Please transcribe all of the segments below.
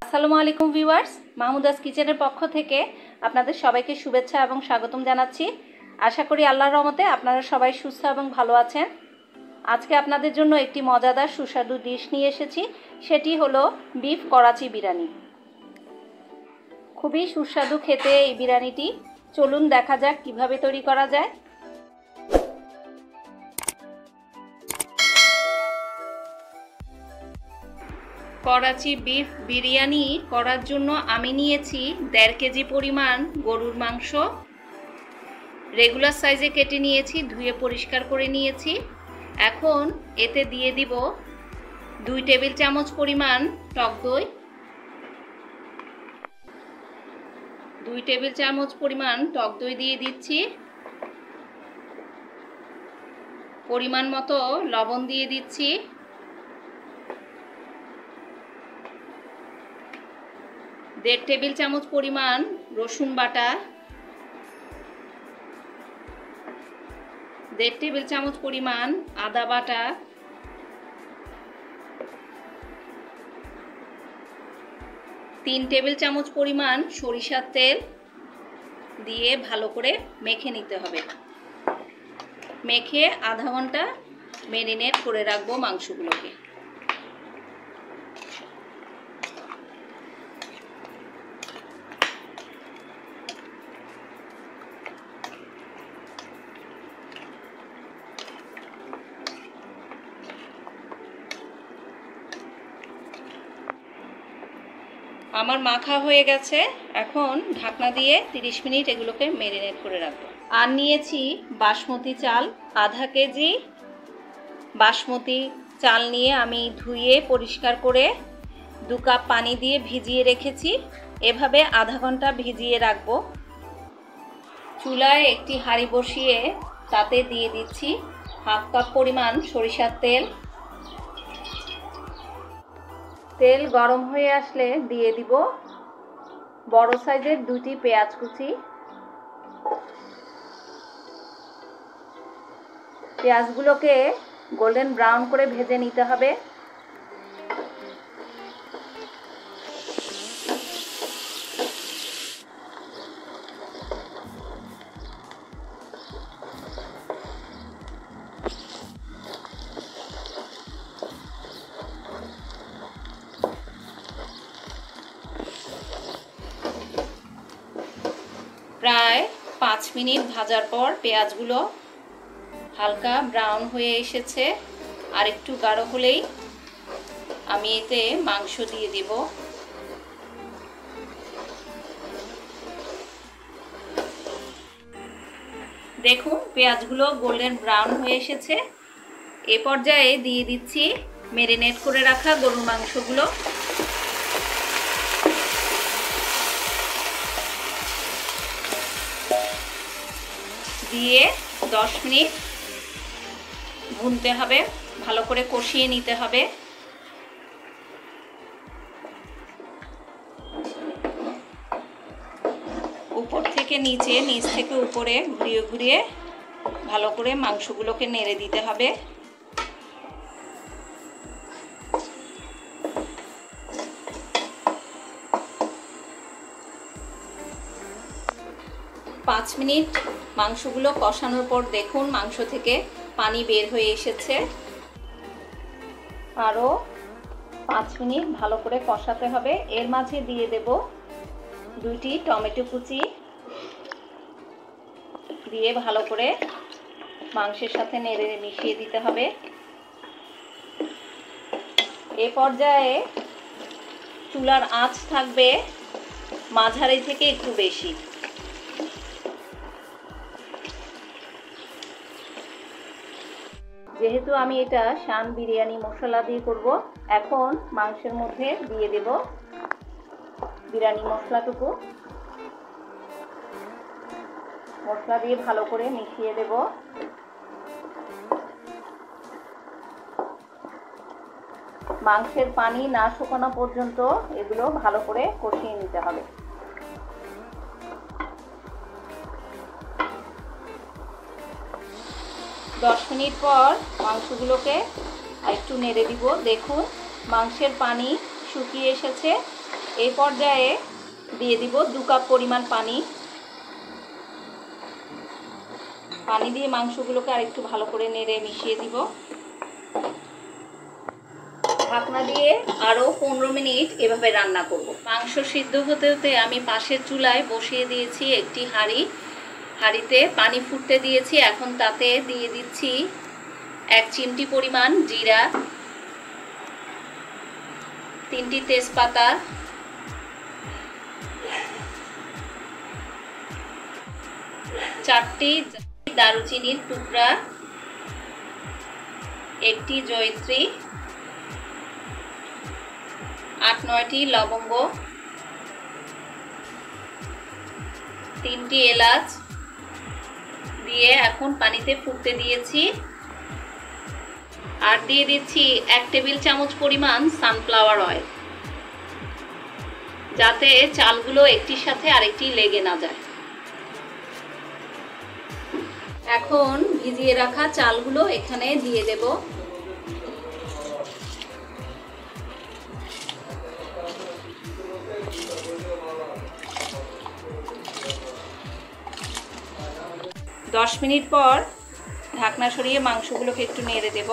আসসালামু আলাইকুম ভিউয়ার্স, মাহমুদাস কিচেনের পক্ষ থেকে আপনাদের সবাইকে শুভেচ্ছা এবং স্বাগতম জানাচ্ছি। আশা করি আল্লাহর রহমতে আপনারা সবাই সুস্থ এবং ভালো আছেন। আজকে আপনাদের জন্য একটি মজাদার সুস্বাদু ডিশ নিয়ে এসেছি, সেটি হলো বিফ করাচি বিরিয়ানি। খুবই সুস্বাদু খেতে এই বিরিয়ানিটি। চলুন দেখা যাক কিভাবে তৈরি করা যায়। করাচি বিফ বিরিয়ানি করার জন্য আমি নিয়েছি 1.5 কেজি পরিমাণ গরুর মাংস। রেগুলার সাইজে কেটে নিয়েছি, ধুয়ে পরিষ্কার করে নিয়েছি। এখন এতে দিয়ে দিব 2 টেবিল চামচ পরিমাণ টক দই, 2 টেবিল চামচ পরিমাণ টক দই দিয়ে দিচ্ছি। পরিমাণ মতো লবণ দিয়ে দিচ্ছি। 1.5 টেবিল চামচ পরিমাণ রসুন বাটা, 1.5 টেবিল চামচ পরিমাণ আদা বাটা, 3 টেবিল চামচ পরিমাণ সরিষার তেল দিয়ে ভালো করে মেখে নিতে হবে। মেখে আধা ঘন্টা ম্যারিনেট করে রাখবো মাংসগুলোকে। আমার মাখা হয়ে গেছে, এখন ঢাকনা দিয়ে 30 মিনিট এগুলোকে ম্যারিনেট করে রাখবো। আর নিয়েছি বাসমতি চাল আধা কেজি। বাসমতি চাল নিয়ে আমি ধুয়ে পরিষ্কার করে 2 কাপ পানি দিয়ে ভিজিয়ে রেখেছি। এভাবে আধা ঘন্টা ভিজিয়ে রাখবো। চুলায় একটি হাঁড়ি বসিয়ে তাতে দিয়ে দিচ্ছি 1/2 কাপ পরিমাণ সরিষার তেল। তেল গরম হয়ে আসলে দিয়ে দিব বড় সাইজের 2টি পেঁয়াজ কুচি। পেঁয়াজগুলোকে গোল্ডেন ব্রাউন করে ভেজে নিতে হবে। প্রায় 5 মিনিট ভাজার পর পেঁয়াজগুলো হালকা ব্রাউন হয়ে এসেছে। আর একটু গাঢ় হলেই আমি এতে মাংস দিয়ে দিব। দেখুন পেঁয়াজগুলো গোল্ডেন ব্রাউন হয়ে এসেছে। এ পর্যায়ে দিয়ে দিচ্ছি ম্যারিনেট করে রাখা গরুর মাংসগুলো। দিয়ে 10 মিনিট ভুনতে হবে, ভালো করে কষিয়ে নিতে হবে। উপর থেকে নিচে, নিচ থেকে উপরে ঘুরিয়ে ঘুরিয়ে ভালো করে মাংসগুলোকে নেড়ে দিতে হবে। পাঁচ মিনিট মাংসগুলো কষানোর পর দেখুন মাংস থেকে পানি বের হয়ে এসেছে। আরও 5 মিনিট ভালো করে কষাতে হবে। এর মাঝে দিয়ে দেব 2টি টমেটো কুচি, দিয়ে ভালো করে মাংসের সাথে নেড়ে মিশিয়ে দিতে হবে। এ পর্যায়ে চুলার আঁচ থাকবে মাঝারি থেকে একটু বেশি। যেহেতু আমি এটা শান বিরিয়ানি মশলা দিয়ে করব, এখন মাংসের মধ্যে দিয়ে দেব বিরিয়ানি মশলাটুকু। মশলা দিয়ে ভালো করে মিশিয়ে দেব। মাংসের পানি না শুকানো পর্যন্ত এগুলো ভালো করে কষিয়ে নিতে হবে। 10 মিনিট পর মাংসগুলোকে একটু নেড়ে দিব। দেখুন মাংসের পানি শুকিয়ে এসেছে। এই পর্যায়ে দিয়ে দিব 2 কাপ পরিমাণ পানি। পানি দিয়ে মাংসগুলোকে আরেকটু ভালো করে নেড়ে মিশিয়ে দিব। ঢাকনা দিয়ে আরও 15 মিনিট এভাবে রান্না করব। মাংস সিদ্ধ হতে হতে আমি পাশের চুলায় বসিয়ে দিয়েছি একটি হাঁড়ি। হাঁড়িতে পানি ফুটতে দিয়েছি। এখন তাতে দিয়ে দিচ্ছি 1 চিমটি পরিমাণ জিরা, 3টি তেজপাতা, 4টি দারুচিনির টুকরা, 1টি জয়িত্রী, 8-9টি লবঙ্গ, 3টি এলাচ দিয়ে এখন পানিতে ফুটতে দিয়েছি। আর দিয়ে দিচ্ছি 1 টেবিল চামচ পরিমাণ সানফ্লাওয়ার অয়েল, যাতে চালগুলো একটির সাথে আরেকটি লেগে না যায়। এখন ভিজিয়ে রাখা চালগুলো এখানে দিয়ে দেব। দশ মিনিট পর ঢাকনা সরিয়ে মাংসগুলোকে একটু নেড়ে দেব।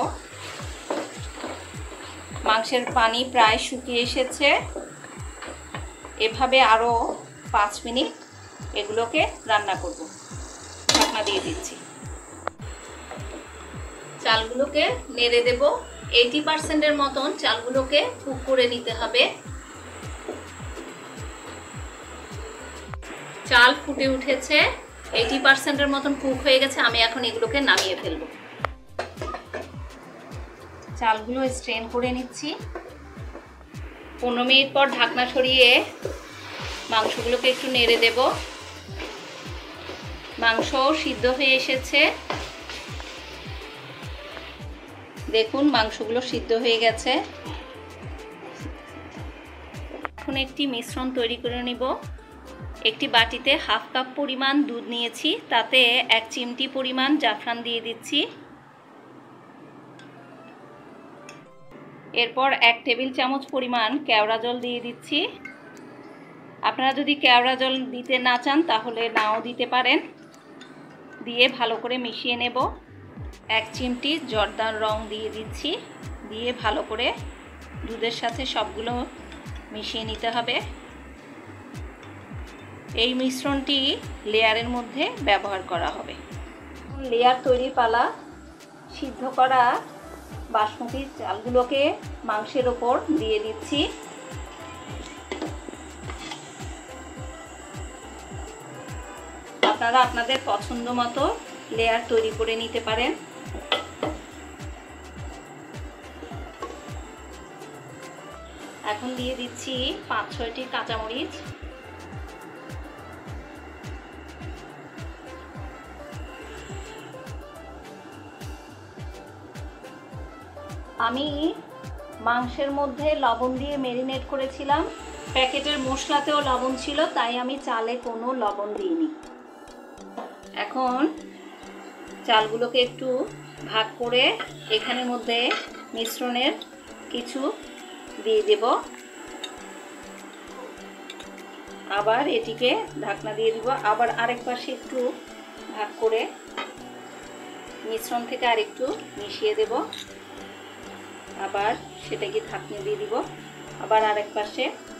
মাংসের পানি প্রায় শুকিয়ে এসেছে। এভাবে আরও 5 মিনিট এগুলোকে রান্না করব। ঢাকনা দিয়ে দিচ্ছি। চালগুলোকে নেড়ে দেব। 80% মতন চালগুলোকে কুক করে নিতে হবে। চাল ফুটে উঠেছে, 80% মতন কুক হয়ে গেছে। আমি এখন এগুলোকে নামিয়ে ফেলব। চালগুলো স্ট্রেন করে নিচ্ছি। 15 মিনিট পর ঢাকনা সরিয়ে মাংসগুলোকে একটু নেড়ে দেব। মাংস সিদ্ধ হয়ে এসেছে। দেখুন মাংসগুলো সিদ্ধ হয়ে গেছে। এখন একটি মিশ্রণ তৈরি করে নিব। একটি বাটিতে 1/2 কাপ পরিমাণ দুধ নিয়েছি, তাতে 1 চিমটি পরিমাণ জাফরান দিয়ে দিচ্ছি। এরপর 1 টেবিল চামচ পরিমাণ কেওড়া জল দিয়ে দিচ্ছি। আপনারা যদি কেওড়া জল দিতে না চান তাহলে নাও দিতে পারেন। দিয়ে ভালো করে মিশিয়ে নেব। 1 চিমটি জর্দার রং দিয়ে দিচ্ছি। দিয়ে ভালো করে দুধের সাথে সবগুলো মিশিয়ে নিতে হবে। এই মিশ্রণটি লেয়ারের মধ্যে ব্যবহার করা হবে। লেয়ার তৈরি পালা। সিদ্ধ করা বাসমতি চালগুলোকে মাংসের ওপর দিয়ে দিচ্ছি। আপনারা আপনাদের পছন্দ মতো লেয়ার তৈরি করে নিতে পারেন। এখন দিয়ে দিচ্ছি 5-6টি কাঁচামরিচ। আমি মাংসের মধ্যে লবণ দিয়ে ম্যারিনেট করেছিলাম। প্যাকেটের মশলাতেও লবণ ছিল, তাই আমি চালে কোনো লবণ দিইনি। এখন চালগুলোকে একটু ভাগ করে এখানের মধ্যে মিশ্রণের কিছু দিয়ে দেব। আবার এটিকে ঢাকনা দিয়ে দিব। আবার আরেক পাশে একটু ভাগ করে মিশ্রণ থেকে আরেকটু মিশিয়ে দেব। আবার সেটাকে ঢাকনা দিয়ে দিব। আবার আরেক পাশে।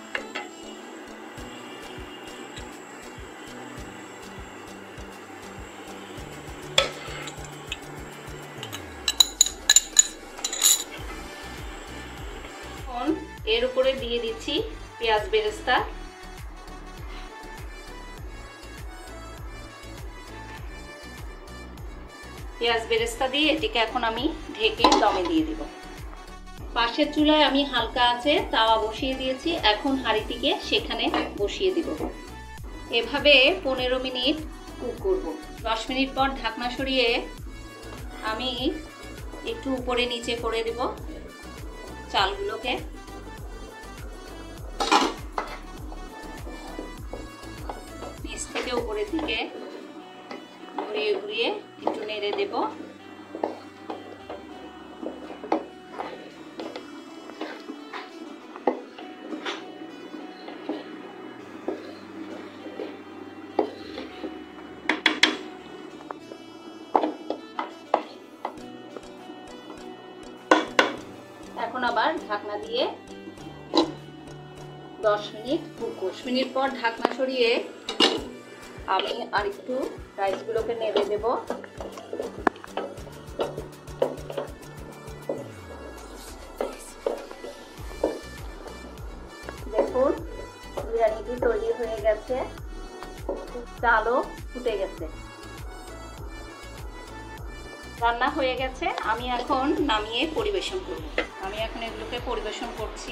এর উপরে দিয়ে দিচ্ছি পেঁয়াজ বেরেস্তা। পেঁয়াজ বেরেস্তা দিয়ে এটিকে এখন আমি ঢেকে দমে দিয়ে দিব। পাশের চুলায় আমি হালকা আঁচে তাওয়া বসিয়ে দিয়েছি। এখন হাঁড়িটিকে সেখানে বসিয়ে দিব। এভাবে 15 মিনিট কুক করব। 10 মিনিট পর ঢাকনা সরিয়ে আমি একটু উপরে নিচে করে দেব চালগুলোকে। নিচ থেকে উপরের দিকে ঘুরিয়ে ঘুরিয়ে একটু নেড়ে দেব। এখন আবার ঢাকনা দিয়ে 10 মিনিট 10 মিনিট পর ঢাকনা সরিয়ে আমি আরেকটু রাইসগুলোকে নেড়ে দেব। দেখুন বিরিয়ানিটি তৈরি হয়ে গেছে, চালও ফুটে গেছে, রান্না হয়ে গেছে। আমি এখন নামিয়ে পরিবেশন করব। আমি এখন এগুলোকে পরিবেশন করছি।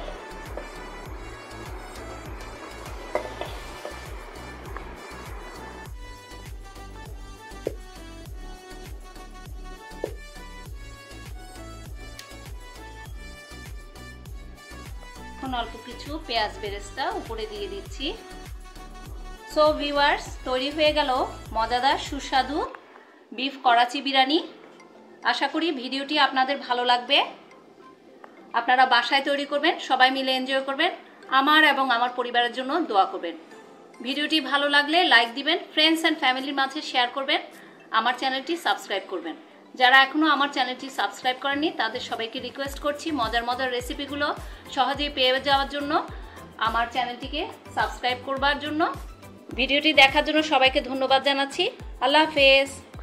এখন অল্প কিছু পেঁয়াজ বেরেস্তা উপরে দিয়ে দিচ্ছি। সো ভিউয়ার্স, তৈরি হয়ে গেল মজাদার সুস্বাদু বিফ করাচি বিরিয়ানি। আশা করি ভিডিওটি আপনাদের ভালো লাগবে। আপনারা বাসায় তৈরি করবেন, সবাই মিলে এনজয় করবেন, আমার এবং আমার পরিবারের জন্য দোয়া করবেন। ভিডিওটি ভালো লাগলে লাইক দিবেন, ফ্রেন্ডস অ্যান্ড ফ্যামিলির মাঝে শেয়ার করবেন, আমার চ্যানেলটি সাবস্ক্রাইব করবেন। যারা এখনও আমার চ্যানেলটি সাবস্ক্রাইব করেননি তাদের সবাইকে রিকোয়েস্ট করছি মজার মজার রেসিপিগুলো সহজেই পেয়ে যাওয়ার জন্য আমার চ্যানেলটিকে সাবস্ক্রাইব করবার জন্য। ভিডিওটি দেখার জন্য সবাইকে ধন্যবাদ জানাচ্ছি। আল্লাহ হাফেজ।